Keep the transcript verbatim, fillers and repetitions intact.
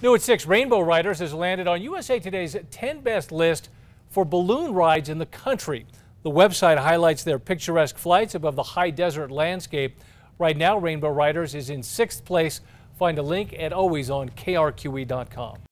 New at six, Rainbow Riders has landed on U S A Today's ten best list for balloon rides in the country. The website highlights their picturesque flights above the high desert landscape. Right now, Rainbow Riders is in sixth place. Find a link at always on K R Q E dot com.